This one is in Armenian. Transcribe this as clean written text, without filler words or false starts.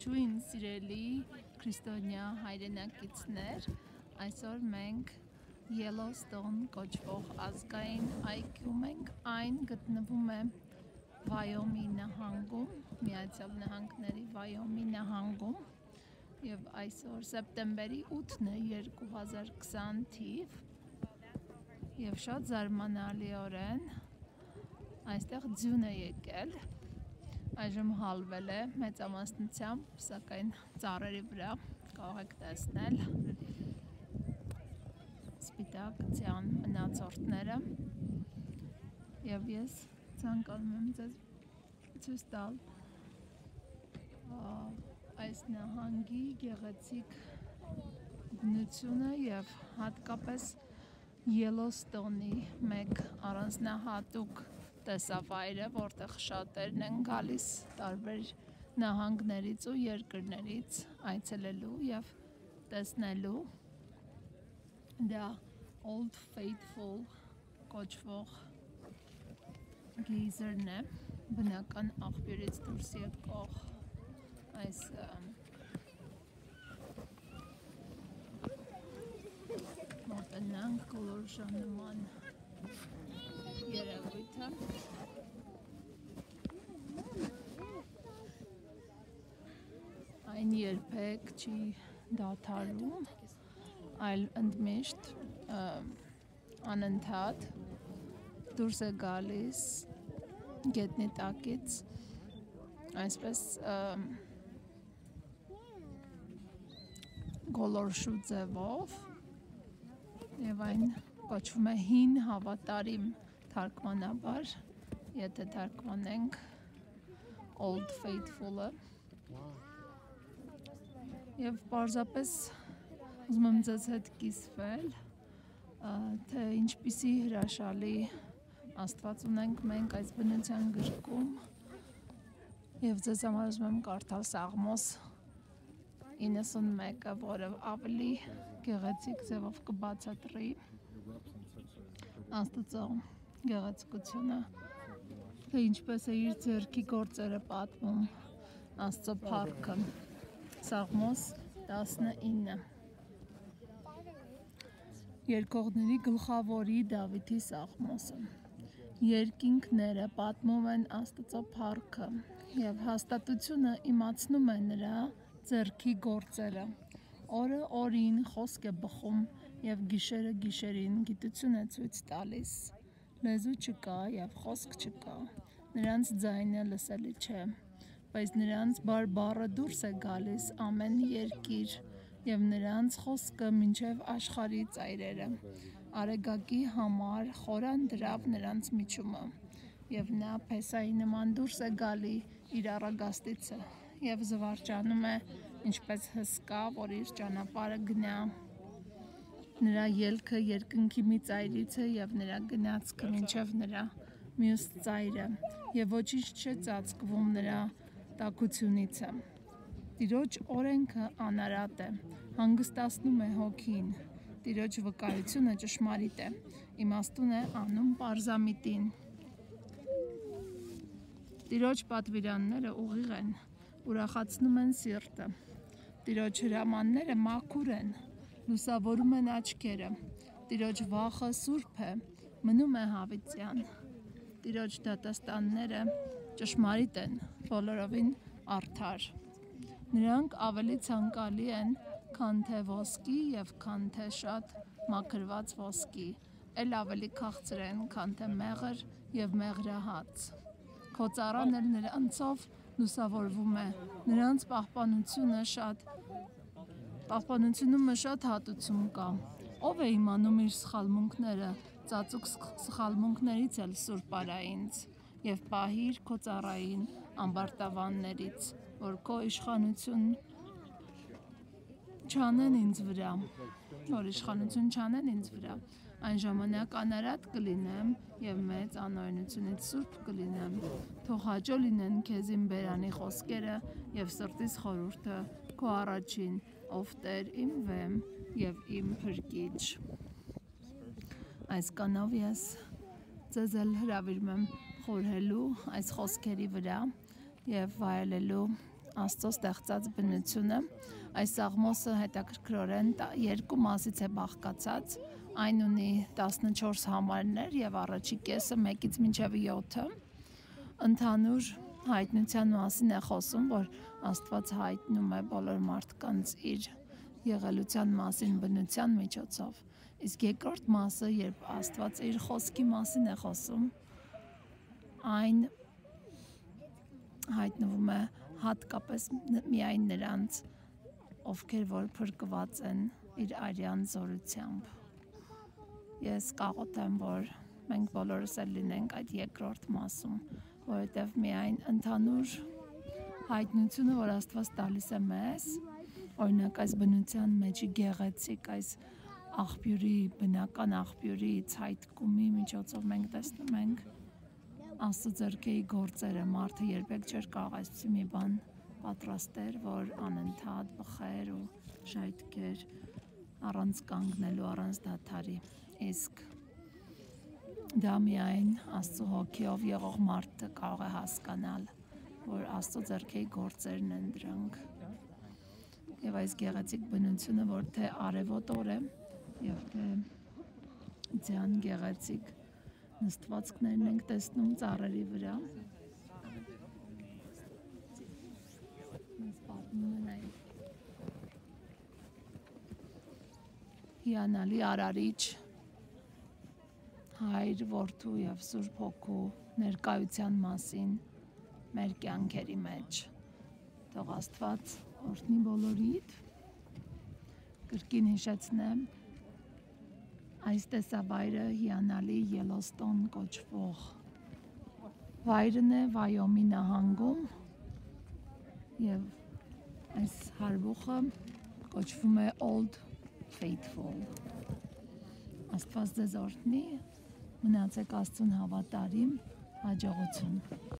Ողջույն սիրելի քրիստոնյա հայրենակիցներ, այսօր մենք Yellowstone կոչվող ազգային այգում ենք, այն գտնվում է Վայոմի նահանգում, Միացյալ Նահանգների Վայոմի նահանգում և այսօր սեպտեմբերի 8-ն է 2020 թիվ և շատ զարմանալիորեն այստեղ ձյուն է եկել, այժմ հալվել է մեծամասնությամբ, սակայն ծառերի վրա կարող եք տեսնել սպիտակ ձյան մնացորդները և ես ցանկանում եմ ձեզ ցույց տալ այս նահանգի գեղեցիկ բնությունը և հատկապես Yellowstone-ի մեկ առանձնահատուկ տեսավայրը, որտեղ շատերն են գալիս տարբեր նահանգներից ու երկրներից այցելելու և տեսնելու դա Old Faithful կոչվող գեյզերն է, բնական աղբյուրից դուրս եկող այս մոտենանք գոլորշանման երևույթը այն երբեք չի դադարում, այլ ընդմիշտ անընդհատ դուրս է գալիս գետնի տակից, այսպես գոլորշու ձևով և այն կոչվում է հին հավատարիմ թարգմանաբար, եթե թարգմանենք Old Faithful-ը և պարզապես ուզում եմ ձեզ հետ կիսվել, թե ինչպիսի հրաշալի Աստված ունենք մենք այս բնության գրքում և ձեզ համար ուզում եմ կարդալ Սաղմոս 91-ը, որը ավելի գեղեցիկ ձևով կբացատրի Աստծո գեղեցկությունը, թե ինչպես է իր ձեռքի գործերը պատմում Աստծո փառքը։ Սաղմոս 19 Երկողների գլխավորի Դավիթի Սաղմոսը։ Երկինքները պատմում են Աստծո փառքը և հաստատությունը իմացնում է նրա ձեռքի գործերը։ Օրը օրին խոսք է բխում և գիշերը գիշերին գիտություն է ցույց տալիս։ Լեզու չկա և խոսք չկա, նրանց ձայնը լսելի չէ, բայց նրանց բառը դուրս է գալիս ամեն երկիր և նրանց խոսքը մինչև աշխարհի ծայրերը։ Արեգակի համար խորանդրավ նրանց միջումը, և նա փեսայի նման դուրս է գալի իր առագաստիցը և զվարճանում է, ինչպես հսկա, որ իր ճանապարհը գնա։ Նրա ելքը երկնքի մի ծայրից է և նրա գնացքը մինչև նրա մյուս ծայրը, և ոչինչ չէ ծածկվում նրա տաքությունից։ Տիրոջ օրենքը անարատ է, հանգստացնում է հոգին, Տիրոջ վկայությունը ճշմարիտ է, իմաստուն է անում պարզամիտին։ Տիրոջ պատվիրանները ուղիղ են, ուրախացնում են սիրտը, Տիրոջ հրամանները մաքուր են, լուսավորում են աչքերը, Տիրոջ վախը սուրբ է, մնում է հավիտյան, Տիրոջ դատաստանները ճշմարիտ են, բոլորովին արդար։ Նրանք ավելի ցանկալի են, քան թե ոսկի և քան թե շատ մաքրված ոսկի, էլ ավելի քաղցր են, քան թե մեղր և մեղրահաց։ Քո ծառան էլ նրանցով լուսավորվում է, նրանց պահպանությունում շատ հատուցում կա։ Ով է իմանում իր սխալմունքները, ծածուկ սխալմունքներից էլ սուրբ արա ինձ, և պահիր քո ծառային ամբարտավաններից, որ քո իշխանություն չանեն ինձ վրա, այն ժամանակ անարատ կլինեմ և մեծ անօրենությունից սուրբ կլինեմ։ Թող հաճո լինեն քեզ իմ բերանի խոսքերը և սրտիս խորհուրդը քո առաջին, ով Տեր իմ վեմ և իմ փրկիչ։ Այս կանով ես ձեզ էլ հրավիրում եմ խորհելու այս խոսքերի վրա և վայելելու Աստծո ստեղծած բնությունը։ Այս աղմոսը հետաքրքրորեն երկու մասից է բաղկացած։ Այն ունի 14 համարներ եւ առաջի կեսը 1-ից մինչեւ 7-ը ընդհանուր հայտնության մասին է խոսում, որ Աստված հայտնում է բոլոր մարդկանց իր եղելության մասին բնության միջոցով։ Իսկ երկրորդ մասը, երբ Աստված իր խոսքի մասին է խոսում, այն հայտնվում է հատկապես միայն նրանց, ովքեր որ փրկված են իր արյան զորությամբ։ Ես կաղոթեմ, որ մենք բոլորս էլ լինենք այդ երկրորդ մասում, որովհետև միայն ընդհանուր հայտնությունը, որ Աստված տալիս է մեզ, օրինակ այս բնության մեջ գեղեցիկ այս աղբյուրի, բնական աղբյուրի ցայտկումի միջոցով մենք տեսնում ենք Աստծո ձեռքի գործերը, մարդը երբեք չէր կարող այսպիսի մի բան պատրաստել, որ անընդհատ բխեր ու շայթքեր առանց կանգնելու, առանց դադարի։ Իսկ դա միայն Աստծո հոգիով եղող մարդը կարող է հասկանալ, որ Աստծո ձեռքի գործերն են դրանք։ Եվ այս գեղեցիկ բնությունը, որ թե արևոտ է եւ թե ձյան գեղեցիկ նստվածքներն ենք տեսնում ծառերի վրա։ Հիանալի արարիչ, Հայր, Որդու եւ Սուրբ Հոգու ներկայության մասին մեր կյանքերի մեջ։ Թող Աստված օրհնի բոլորիդ։ Կրկին հիշեցնեմ, այս տեսավայրը հիանալի Ելոստոն կոչվող վայրն է Վայոմի նահանգում եւ այս հարբուխը կոչվում է Old Faithful։ Աստված ձեզ օրհնի, մնացեք Աստծուն հավատարիմ, հաջողություն։